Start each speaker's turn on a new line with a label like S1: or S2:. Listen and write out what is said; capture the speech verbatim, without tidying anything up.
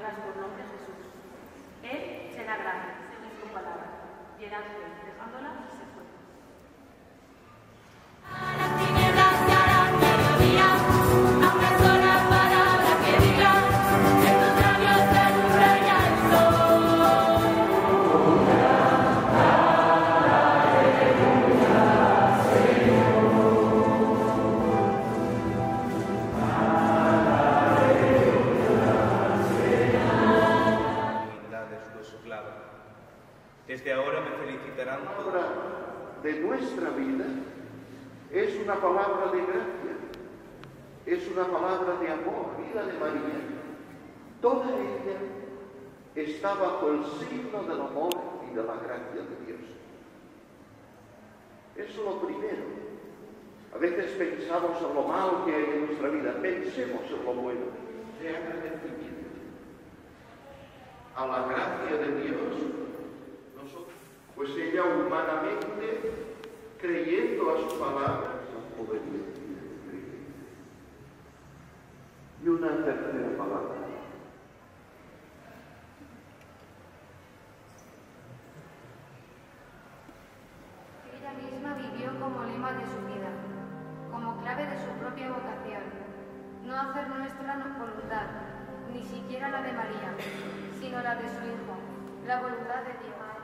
S1: llevas por nombre Jesús. Él será grande, según su palabra. Y el ángel, dejándola, se fue.
S2: A las tinieblas se harán mediodía, a una sola palabra que digas, en tus labios se alumbra el sol.
S3: Desde ahora me felicitarán
S4: La
S3: todos.
S4: palabra de nuestra vida es una palabra de gracia, es una palabra de amor, vida de María. Toda ella está bajo el signo del amor y de la gracia de Dios. Eso es lo primero. A veces pensamos en lo malo que hay en nuestra vida, pensemos en lo bueno, de agradecimiento a la gracia de Dios. Pues ella humanamente, creyendo a su palabra, obediencia, creyendo. Y una tercera palabra.
S5: Ella misma vivió como lema de su vida, como clave de su propia vocación, no hacer nuestra voluntad, ni siquiera la de María, sino la de su Hijo, la voluntad de Dios.